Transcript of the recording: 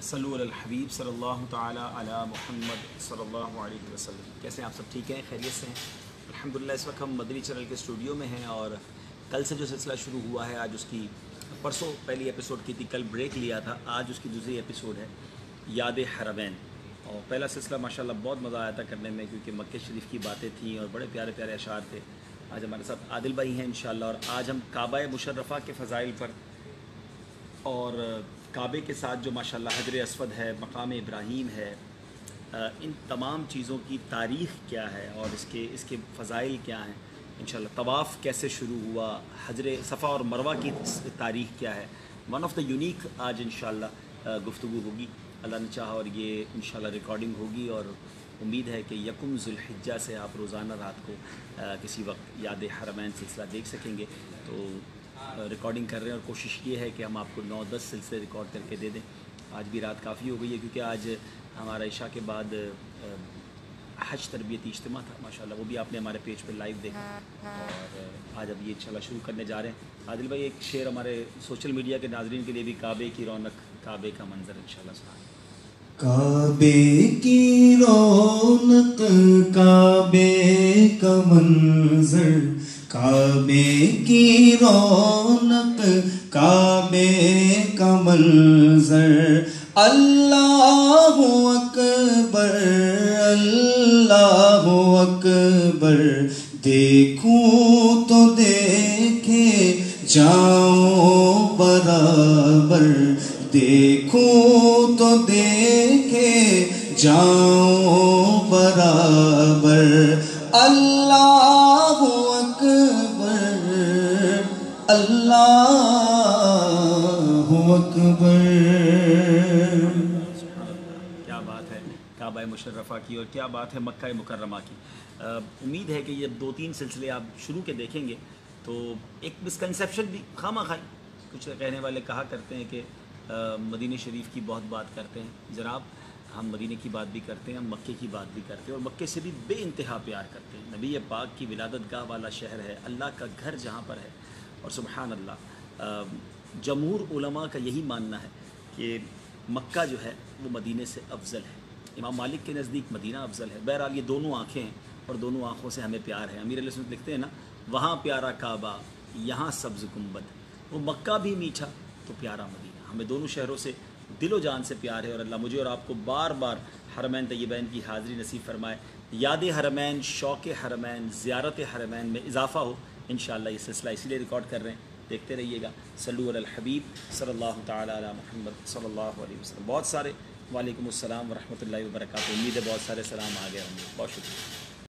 صلو علی الحبیب صلی اللہ تعالی علی محمد صلی اللہ علیہ وسلم۔ کیسے ہیں آپ سب؟ ٹھیک ہیں، خیریت سے ہیں؟ الحمدللہ اس وقت ہم مدنی چینل کے اسٹوڈیو میں ہیں اور کل سے جو سلسلہ شروع ہوا ہے، آج اس کی پرسوں پہلی ایپیسوڈ کی تھی، کل بریک لیا تھا، آج اس کی دوسری ایپیسوڈ ہے یاد حرمین۔ اور پہلا سلسلہ ماشاءاللہ بہت مزہ آیا تھا کرنے میں، کیونکہ مکہ شریف کی باتیں تھیں اور بڑے پیارے پیارے اشعار تھے۔ آج ہمارے ساتھ عادل بھائی ہیں انشاءاللہ، اور آج ہم کعبہ مشرفہ کے فضائل پر اور کعبے کے ساتھ جو ماشاءاللہ حجر اسود ہے، مقام ابراہیم ہے، ان تمام چیزوں کی تاریخ کیا ہے اور اس کے فضائل کیا ہیں، انشاءاللہ طواف کیسے شروع ہوا، حجر صفا اور مروہ کی تاریخ کیا ہے، ون آف دا یونیک آج انشاءاللہ گفتگو ہوگی اللہ نے چاہا، اور یہ انشاءاللہ ریکارڈنگ ہوگی، اور امید ہے کہ یکم ذی الحجہ سے آپ روزانہ رات کو کسی وقت یاد حرمین سلسلہ دیکھ سکیں گے۔ تو ریکارڈنگ کر رہے ہیں اور کوشش یہ ہے کہ ہم آپ کو 9-10 سلسلے ریکارڈ کر کے دے دیں۔ آج بھی رات کافی ہو گئی ہے، کیونکہ آج ہمارا عشاء کے بعد حج تربیتی اجتماع تھا ماشاءاللہ، وہ بھی آپ نے ہمارے پیج پہ لائیو دیکھا، اور آج اب یہ انشاءاللہ شروع کرنے جا رہے ہیں۔ عادل بھائی ایک شعر ہمارے سوشل میڈیا کے ناظرین کے لیے بھی، کعبے کی رونق کعبے کا منظر، انشاءاللہ سنائیں۔ کعبے کی رونق کعبے کا منظر، کعبے کی رونق کعبے کا منظر، اللہ اکبر اللہ اکبر، دیکھوں تو دیکھے جاؤں برابر، دیکھوں تو دیکھے جاؤں برابر، اللہ اکبر اللہ اکبر۔ کیا بات ہے کعبہ مشرفہ کی، اور کیا بات ہے مکہ مکرمہ کی۔ امید ہے کہ یہ 2-3 سلسلے آپ شروع کے دیکھیں گے تو ایک مسکنسیپشن بھی خواہ خواہ کچھ کہنے والے کہا کرتے ہیں کہ مدینہ شریف کی بہت بات کرتے ہیں۔ جناب ہم مدینہ کی بات بھی کرتے ہیں، ہم مکے کی بات بھی کرتے ہیں، اور مکے سے بھی بے انتہا پیار کرتے ہیں۔ نبی پاک کی ولادت گاہ والا شہر ہے، اللہ کا گھر جہاں پر ہے، اور سبحان اللہ جمہور علماء کا یہی ماننا ہے کہ مکہ جو ہے وہ مدینہ سے افضل ہے۔ امام مالک کے نزدیک مدینہ افضل ہے۔ بہرحال یہ دونوں آنکھیں ہیں اور دونوں آنکھوں سے ہمیں پیار ہے۔ امیر علیہ السلام لکھتے ہیں نا، وہاں پیارا کعبہ یہاں سبز گنبد، وہ مکہ بھی میٹھا تو پیارا مدینہ۔ ہمیں دونوں شہروں سے دل و جان سے پیار ہے، اور اللہ مجھے اور آپ کو بار بار حرمین طیبین کی حاضری نصیب فرمائے، یاد حرمین، شوق حرمین، زیارت حرمین میں اضافہ ہو۔ انشاءاللہ یہ سلسلہ اسی لیے ریکارڈ کر رہے ہیں، دیکھتے رہیے گا۔ صلو علی الحبیب صلی اللہ تعالی علی محمد صلی اللہ علیہ وسلم۔ بہت سارے وعلیکم السلام ورحمۃ اللہ وبرکاتہ، امید ہے بہت سارے سلام آ گئے ہوں گے، بہت شکریہ۔